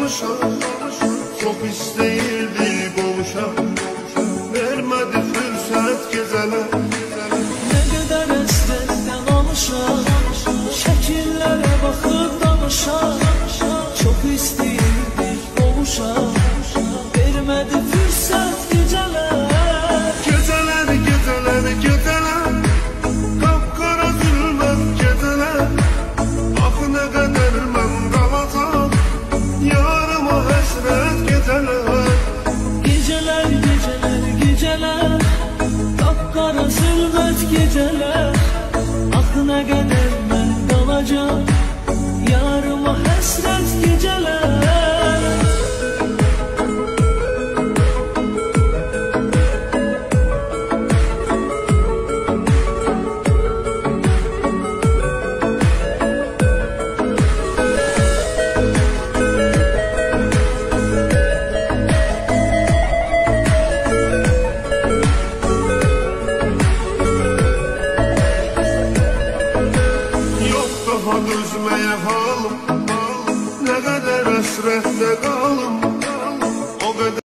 danışan. Çok isteyirdi qovuşan, vermədi fürsət gecələr. Ne kadar esrarden alışan, şekillere bakıp danışan. Çok isteyirdik qovuşan, vermedi fürsət gecələr. Gecələr, gecələr, gecələr, qapqara zülmət gecələr. Axı nə qədər mən qalacaq, yarıma həsrət gecələr. Geceler, geceler, geceler, kapkara zülmet geceler. Aklına kadar ben kalacağım, yarıma hasret geceler. Daha dözməyə halım, nə qədər əsrətdə qalım.